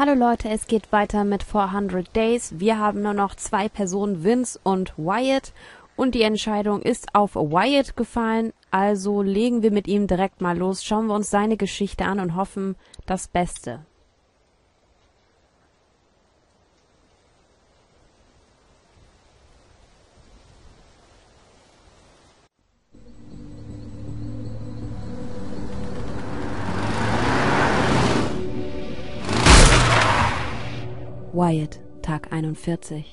Hallo Leute, es geht weiter mit 400 Days. Wir haben nur noch 2 Personen, Vince und Wyatt. Und die Entscheidung ist auf Wyatt gefallen. Also legen wir mit ihm direkt mal los, schauen wir uns seine Geschichte an und hoffen das Beste. Wyatt, Tag 41.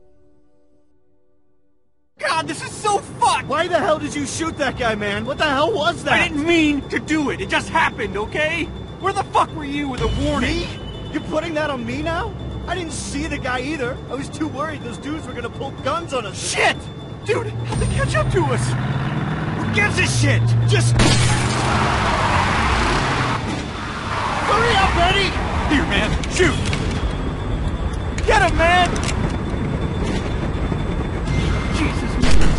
God, this is so fucked! Why the hell did you shoot that guy, man? What the hell was that? I didn't mean to do it. It just happened, okay? Where the fuck were you with a warning? Me? You're putting that on me now? I didn't see the guy either. I was too worried those dudes were gonna pull guns on us. Shit! Dude, how'd they catch up to us? Who gives a shit? Just... Hurry up, Eddie! Here, man. Shoot! Get him, man! Jesus.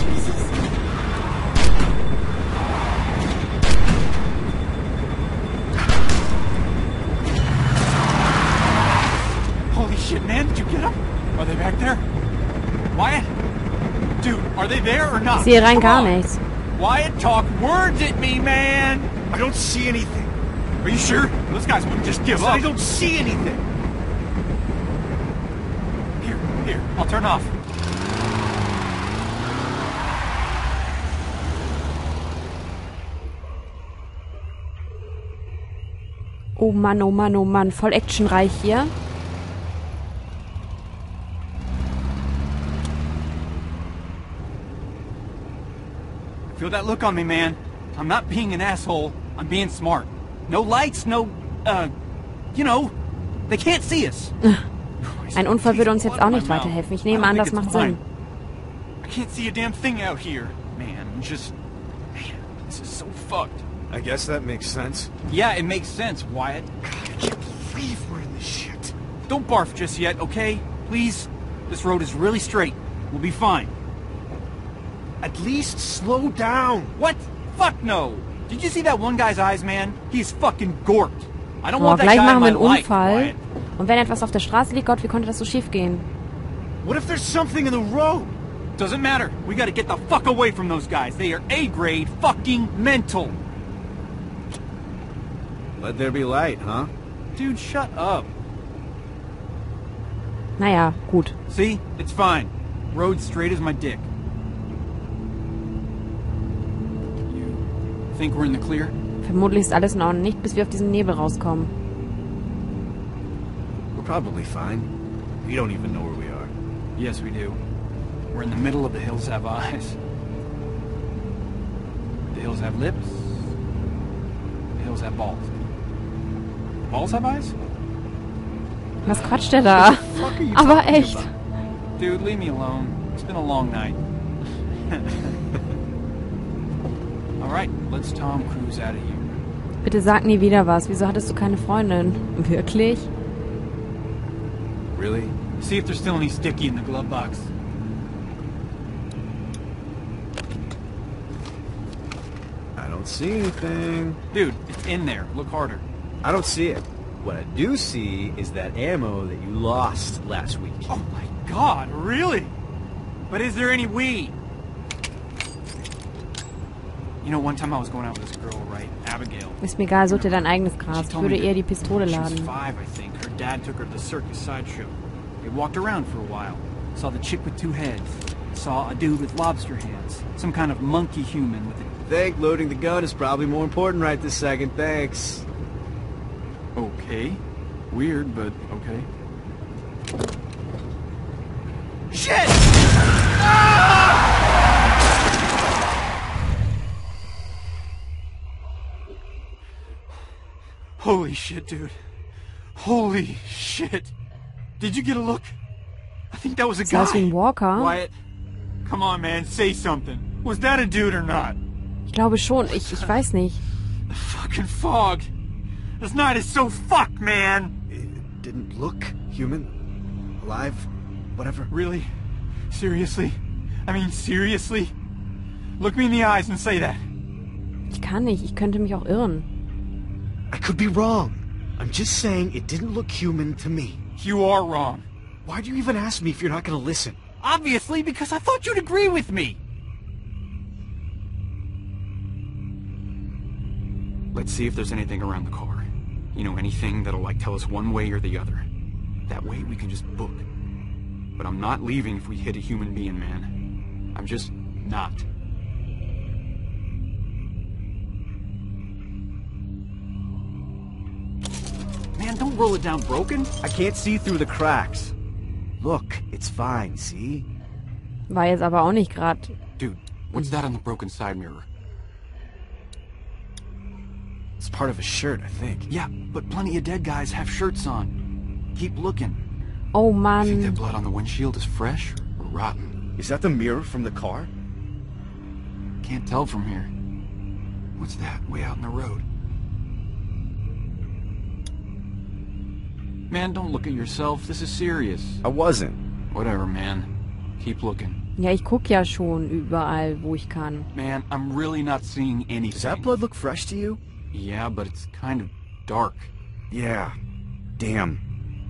Holy shit, man. Did you get them? Are they back there? Wyatt? Dude, are they there or not? Ich sehe rein Come gar on. nichts. Wyatt, talk words at me, man! I don't see anything. Are you sure? Those guys wouldn't just give up. I don't see anything. Here, I'll turn off. Oh Mann, oh Mann, oh Mann, voll actionreich hier. Feel that look on me, man. I'm not being an asshole. I'm being smart. No lights, no, you know, they can't see us. Ein Unfall würde uns jetzt auch nicht weiterhelfen. Ich nehme an, das macht Sinn. I can't see a damn thing out here. Man, this is so fucked. I guess that makes sense. Yeah, it makes sense, Wyatt. I can't believe we're in this shit. Don't barf just yet, okay? Please? This road is really straight. We'll be fine. At least slow down. What? Fuck no. Did you see that one guy's eyes, man? He's fucking gorked. I don't Boah, want that gleich guy in machen wir my einen life, Unfall. Wyatt. Und wenn etwas auf der Straße liegt, Gott, wie konnte das so schief gehen? What if there's something in the road? Doesn't matter. We gotta get the fuck away from those guys. They are A-grade fucking mental. Let there be light, huh? Dude, shut up. Naja, gut. See? It's fine. Road's straight as my dick. You think we're in the clear? Vermutlich ist alles in Ordnung, nicht bis wir auf diesen Nebel rauskommen. We're probably fine. We don't even know where we are. Yes, we do. We're in the middle of the hills have eyes. The hills have lips. The hills have balls. The balls have eyes? Was quatscht der da? What are you Aber talking echt. about? Dude, leave me alone. It's been a long night. Alright, let's Tom Cruise out of here. Bitte sag nie wieder was. Wieso hattest du keine Freundin? Wirklich? Really? See if there's still any sticky in the glove box. I don't see anything. Dude, it's in there. Look harder. I don't see it. What I do see is that ammo that you lost last week. Oh my god, really? But is there any weed? You know, one time I was going out with this girl, right? Abigail. Ist mir egal, such dir dein eigenes Gras. Ich würde eher die Pistole She was laden. 5, I think. Her dad took her to the circus sideshow. They walked around for a while. Saw the chick with 2 heads. Saw a dude with lobster hands. Some kind of monkey human with it. Think loading the gun is probably more important right this second, thanks. Okay. Weird, but okay. Shit! Holy shit, dude. Holy shit. Did you get a look? I think that was a Sah aus wie ein guy. Walker. Wyatt, come on, man, say something. Was that a dude or not? Ich glaube schon. Ich weiß nicht. The fucking fog. This night is so fucked, man. It didn't look human. Alive. Whatever. Really? Seriously? I mean, seriously? Look me in the eyes and say that. Ich kann nicht. Ich könnte mich auch irren. I could be wrong. I'm just saying it didn't look human to me. You are wrong. Why'd you even ask me if you're not gonna listen? Obviously, because I thought you'd agree with me. Let's see if there's anything around the car. You know, anything that'll, like, tell us one way or the other. That way we can just book. But I'm not leaving if we hit a human being, man. I'm just not. Man, don't roll it down broken. I can't see through the cracks. Look, it's fine, see? War jetzt aber auch nicht gerade. Dude, what's that on the broken side mirror? It's part of a shirt, I think. Yeah, but plenty of dead guys have shirts on. Keep looking. Oh You think that Mann. blood on the windshield is fresh or rotten? Is that the mirror from the car? Can't tell from here. What's that way out in the road? Man, don't look at yourself. This is serious. I wasn't. Whatever, man. Keep looking. Ja, ich guck ja schon überall, wo ich kann. Man, I'm really not seeing anything. Does that blood look fresh to you? Yeah, but it's kind of dark. Yeah. Damn.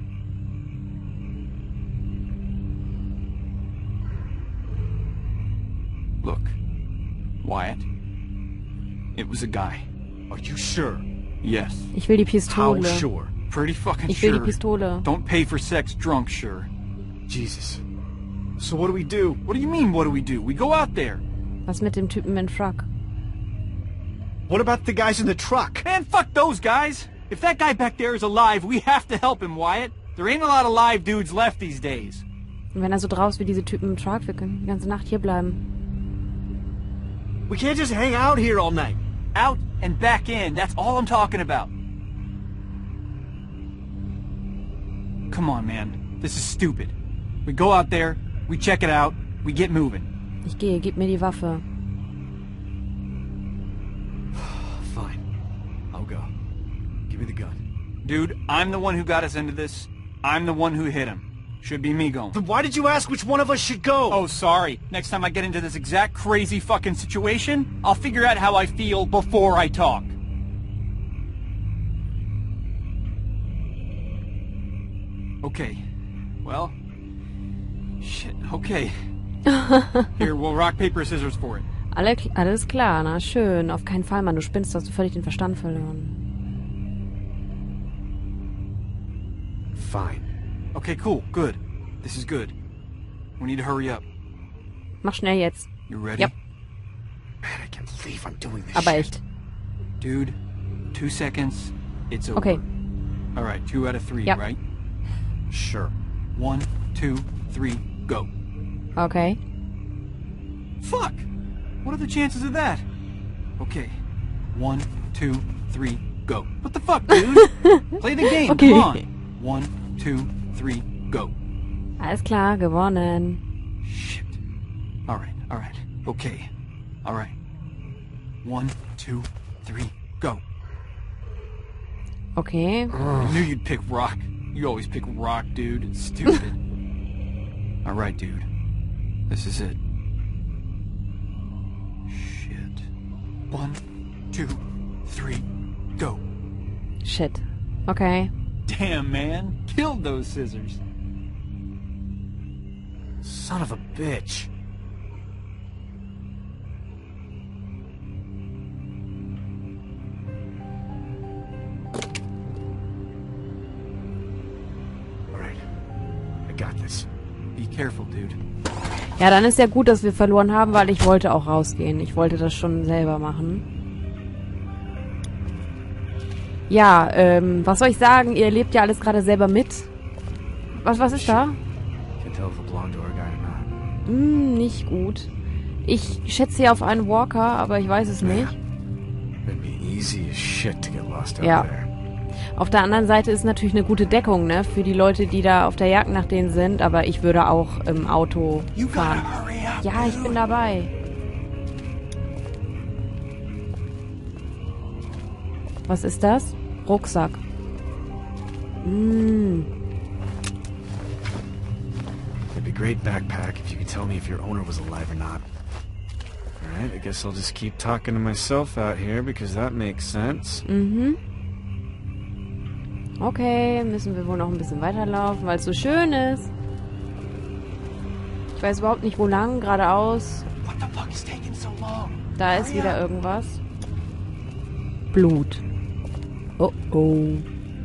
Look, Wyatt. It was a guy. Are you sure? Yes. Ich will die How Pistole. sure? Pretty fucking Ich will die sure. Pistole. Don't pay for sex drunk, sure. Jesus. So what do we do? What do you mean, what do? We go out there. Was mit dem Typen im Truck? What about the guys in the truck? Man, fuck those guys. If that guy back there is alive, we have to help him, Wyatt. There ain't a lot of live dudes left these days. Und wenn er so draus wie diese Typen im Truck, wir können die ganze Nacht hier bleiben. We can't just hang out here all night. Out and back in, that's all I'm talking about. Come on, man. This is stupid. We go out there, we check it out, we get moving. Ich gehe, gib mir die Waffe. Fine. I'll go. Give me the gun. Dude, I'm the one who got us into this. I'm the one who hit him. Should be me going. Then why did you ask which one of us should go? Oh, sorry. Next time I get into this exact crazy fucking situation, I'll figure out how I feel before I talk. Okay. Well... Shit, okay. Here, we'll rock, paper, scissors for it. Alles klar, na schön. Auf keinen Fall, Mann. Du spinnst, hast du völlig den Verstand verloren. Fine. Okay, cool, good. This is good. We need to hurry up. Mach schnell jetzt. You ready? Yep. Man, I can't believe I'm doing this Aber shit. echt. Dude, 2 seconds, it's over. Okay. Alright, 2 out of 3, Yep. right? Sure. 1, 2, 3, go. Okay. Fuck! What are the chances of that? Okay. 1, 2, 3, go. What the fuck, dude? Play the game, Okay. come on. 1, 2, 3, go. Alles klar, gewonnen. Shit. Alright. Okay. Alright. 1, 2, 3, go. Okay. I knew you'd pick rock. You always pick rock, dude. It's stupid. Alright, dude. This is it. Shit. 1, 2, 3, go. Shit. Okay. Damn, man. Killed those scissors. Son of a bitch. Alright. I got this. Be careful, dude. Ja, dann ist ja gut, dass wir verloren haben, weil ich wollte auch rausgehen. Ich wollte das schon selber machen. Ja, was soll ich sagen? Ihr lebt ja alles gerade selber mit. Was ist da? Can't tell if a blonde or a guy or not. Nicht gut. Ich schätze hier auf einen Walker, aber ich weiß es nicht. It'd be easy as shit to get lost out Ja. there. Auf der anderen Seite ist natürlich eine gute Deckung, ne? Für die Leute, die da auf der Jagd nach denen sind. Aber ich würde auch im Auto You gotta fahren. hurry up. Ja, ich bin dabei. Was ist das? Rucksack. It'd be a great backpack if you could tell me if your owner was alive or not. Alright, I guess I'll just keep talking to myself out here because that makes sense. Okay, müssen wir wohl noch ein bisschen weiterlaufen, weil es so schön ist. Ich weiß überhaupt nicht, wo lang. Geradeaus. What the fuck is taking so long? Da ist wieder irgendwas. Blut. Oh oh.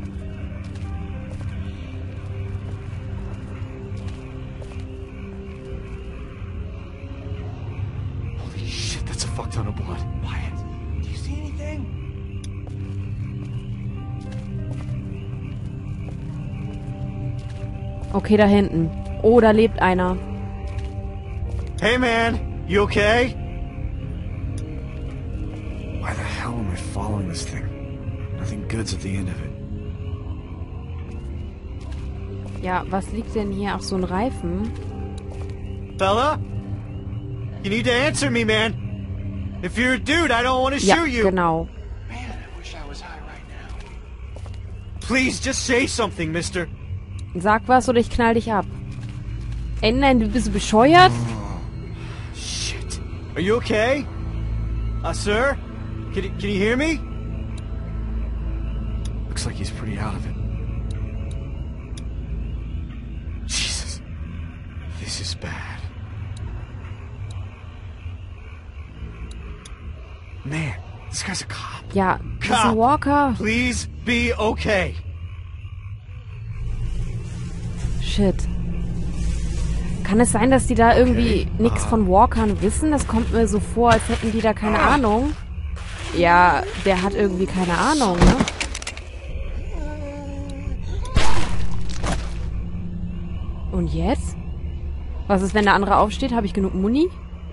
Holy shit, that's a fuck ton of blood. Wyatt, do you see anything? Okay, da hinten. Oh, da lebt einer. Hey man, you okay? Why the hell am I following this thing? Nothing good's at the end of it. Ja, was liegt denn hier? Ach, so ein Reifen. Fella? You need to answer me, man. If you're a dude, I don't want to Ja, shoot you. genau. Man, I wish I was high right now. Please, just say something, mister. Sag was oder ich knall dich ab. Ey, nein, du bist bescheuert? Shit. Are you okay? Sir? Can you hear me? Looks like he's pretty out of it. Jesus. This is bad. Man, this guy's a cop. Ja, das ist ein Walker. Please be okay. Shit. Kann es sein, dass die da irgendwie nichts von Walkern wissen? Das kommt mir so vor, als hätten die da keine Ahnung. Ja, der hat irgendwie keine Ahnung, ne? Und jetzt? Was ist, wenn der andere aufsteht? Habe ich genug Muni?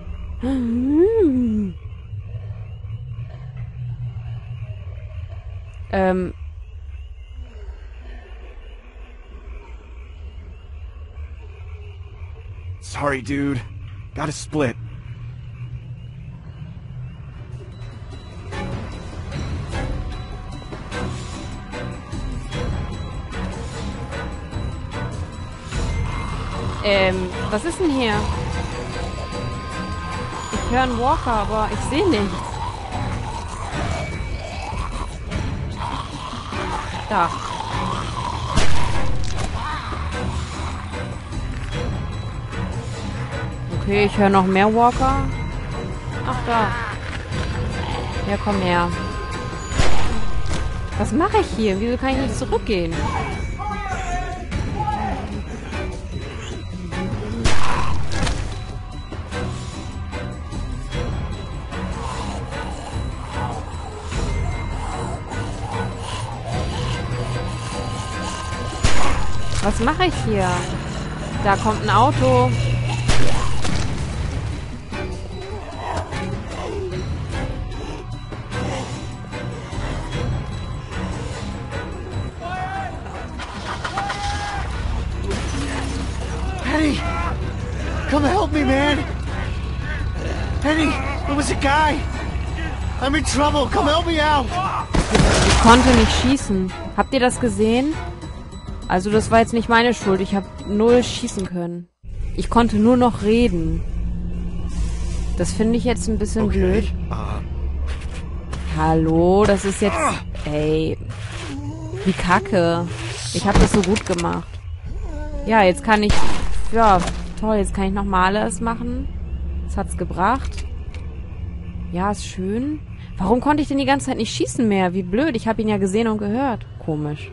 Sorry, dude. Gotta split. Was ist denn hier? Ich höre einen Walker, aber ich sehe nichts. Da. Okay, ich höre noch mehr Walker. Ach, da. Ja, komm her. Was mache ich hier? Wieso kann ich nicht zurückgehen? Was mache ich hier? Da kommt ein Auto. Penny! Come help me, man! Penny! It was a guy! I'm in trouble! Come help me out! Ich konnte nicht schießen. Habt ihr das gesehen? Also das war jetzt nicht meine Schuld. Ich habe 0 schießen können. Ich konnte nur noch reden. Das finde ich jetzt ein bisschen blöd. Hallo, das ist jetzt... Ey, wie kacke. Ich habe das so gut gemacht. Ja, jetzt kann ich... Ja, toll, jetzt kann ich nochmal alles machen. Das hat's gebracht. Ja, ist schön. Warum konnte ich denn die ganze Zeit nicht schießen mehr? Wie blöd, ich habe ihn ja gesehen und gehört. Komisch.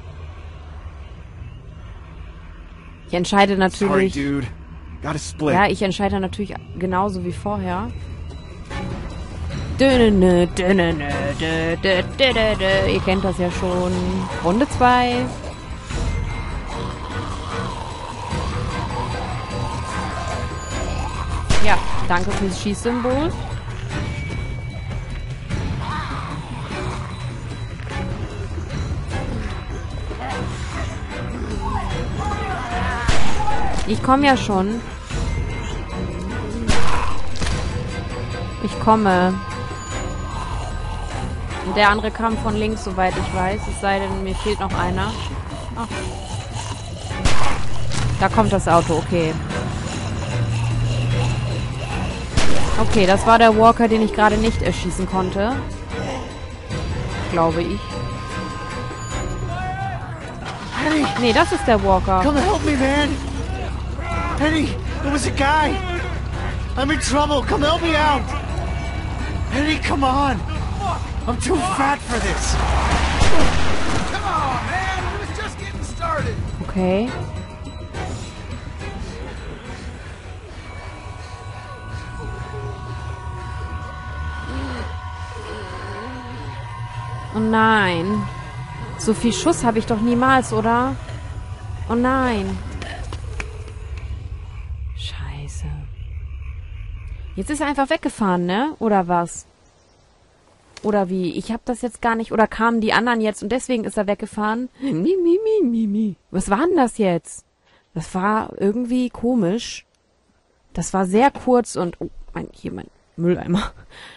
Ich entscheide natürlich... Sorry, dude. Gotta split. Ja, ich entscheide natürlich genauso wie vorher. Ihr kennt das ja schon. Runde 2. Ja, danke fürs Schießsymbol. Ich komme ja schon. Ich komme. Und der andere kam von links, soweit ich weiß. Es sei denn, mir fehlt noch einer. Ach. Da kommt das Auto, okay. Okay, das war der Walker, den ich gerade nicht erschießen konnte. Glaube ich. Eddie! Nee, das ist der Walker. Come help me, man! Eddie, it was a guy! I'm in trouble, come help me out! Eddie, come on! I'm too fat for this! Come on, man! We was just getting started! Okay. Oh nein. So viel Schuss habe ich doch niemals, oder? Oh nein. Scheiße. Jetzt ist er einfach weggefahren, ne? Oder was? Oder wie? Ich habe das jetzt gar nicht... Oder kamen die anderen jetzt und deswegen ist er weggefahren? Mimi. Was war denn das jetzt? Das war irgendwie komisch. Das war sehr kurz und... Oh, hier mein Mülleimer.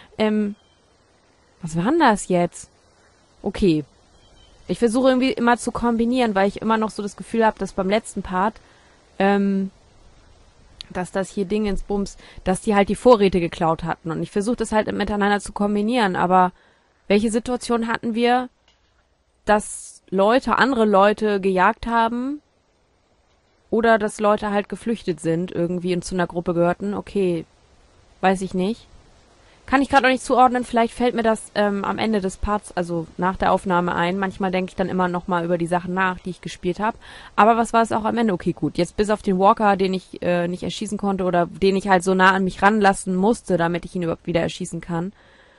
Was war denn das jetzt? Okay. Ich versuche irgendwie immer zu kombinieren, weil ich immer noch so das Gefühl habe, dass beim letzten Part, dass das hier Ding ins Bums, dass die halt die Vorräte geklaut hatten. Und ich versuche das halt miteinander zu kombinieren. Aber welche Situation hatten wir, dass andere Leute gejagt haben oder dass Leute halt geflüchtet sind irgendwie und zu einer Gruppe gehörten? Okay, weiß ich nicht. Kann ich gerade noch nicht zuordnen, vielleicht fällt mir das am Ende des Parts, also nach der Aufnahme ein. Manchmal denke ich dann immer noch mal über die Sachen nach, die ich gespielt habe. Aber was war es auch am Ende? Okay, gut, jetzt bis auf den Walker, den ich nicht erschießen konnte oder den ich halt so nah an mich ranlassen musste, damit ich ihn überhaupt wieder erschießen kann,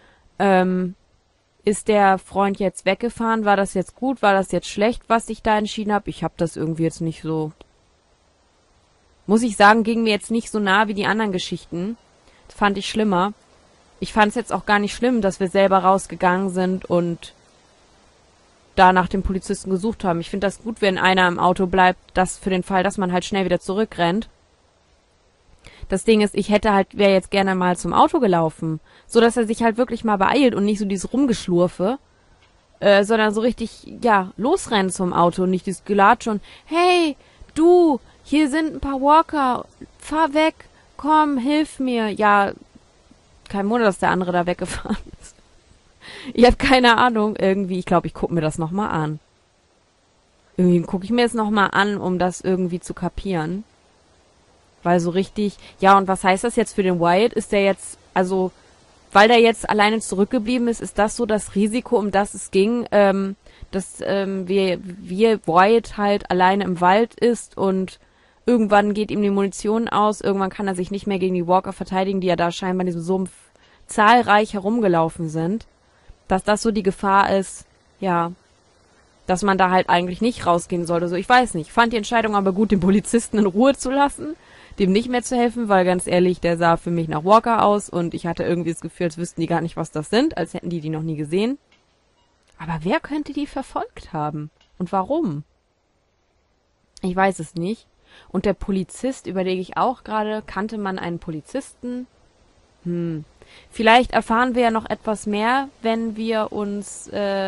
ist der Freund jetzt weggefahren. War das jetzt gut? War das jetzt schlecht, was ich da entschieden habe? Ich habe das irgendwie jetzt nicht so... Muss ich sagen, ging mir jetzt nicht so nah wie die anderen Geschichten. Das fand ich schlimmer. Ich fand es jetzt auch gar nicht schlimm, dass wir selber rausgegangen sind und da nach dem Polizisten gesucht haben. Ich finde das gut, wenn einer im Auto bleibt, das für den Fall, dass man halt schnell wieder zurückrennt. Das Ding ist, wäre jetzt gerne mal zum Auto gelaufen, so dass er sich halt wirklich mal beeilt und nicht so dieses Rumgeschlurfe, sondern so richtig, ja, losrennen zum Auto und nicht dieses Gelatsch und hey, du, hier sind ein paar Walker, fahr weg, komm, hilf mir, ja, kein Wunder, dass der andere da weggefahren ist. Ich habe keine Ahnung, irgendwie, ich glaube, ich gucke mir das nochmal an. Irgendwie gucke ich mir das nochmal an, um das irgendwie zu kapieren. Weil so richtig, ja, und was heißt das jetzt für den Wyatt? Ist der jetzt, also, weil der jetzt alleine zurückgeblieben ist das so das Risiko, um das es ging, dass Wyatt halt alleine im Wald ist und irgendwann geht ihm die Munition aus, irgendwann kann er sich nicht mehr gegen die Walker verteidigen, die ja da scheinbar in diesem Sumpf zahlreich herumgelaufen sind. Dass das so die Gefahr ist, ja, dass man da halt eigentlich nicht rausgehen sollte. So, ich weiß nicht. Ich fand die Entscheidung aber gut, den Polizisten in Ruhe zu lassen, dem nicht mehr zu helfen, weil ganz ehrlich, der sah für mich nach Walker aus und ich hatte irgendwie das Gefühl, als wüssten die gar nicht, was das sind, als hätten die noch nie gesehen. Aber wer könnte die verfolgt haben? Und warum? Ich weiß es nicht. Und der Polizist, überlege ich auch gerade, kannte man einen Polizisten? Vielleicht erfahren wir ja noch etwas mehr, wenn wir uns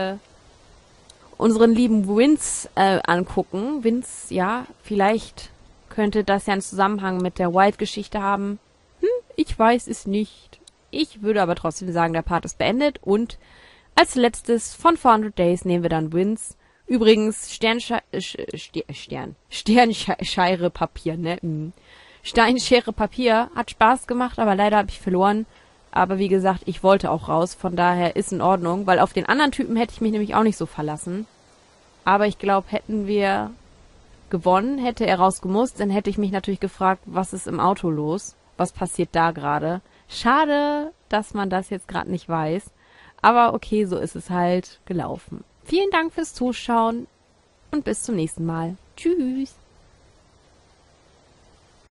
unseren lieben Vince angucken. Vince, ja, vielleicht könnte das ja einen Zusammenhang mit der White-Geschichte haben. Ich weiß es nicht. Ich würde aber trotzdem sagen, der Part ist beendet. Und als letztes von 400 Days nehmen wir dann Vince. Übrigens, Sternschere Papier, ne? Steinschere Papier hat Spaß gemacht, aber leider habe ich verloren. Aber wie gesagt, ich wollte auch raus, von daher ist in Ordnung, weil auf den anderen Typen hätte ich mich nämlich auch nicht so verlassen. Aber ich glaube, hätten wir gewonnen, hätte er rausgemusst, dann hätte ich mich natürlich gefragt, was ist im Auto los? Was passiert da gerade? Schade, dass man das jetzt gerade nicht weiß. Aber okay, so ist es halt gelaufen. Vielen Dank fürs Zuschauen und bis zum nächsten Mal. Tschüss.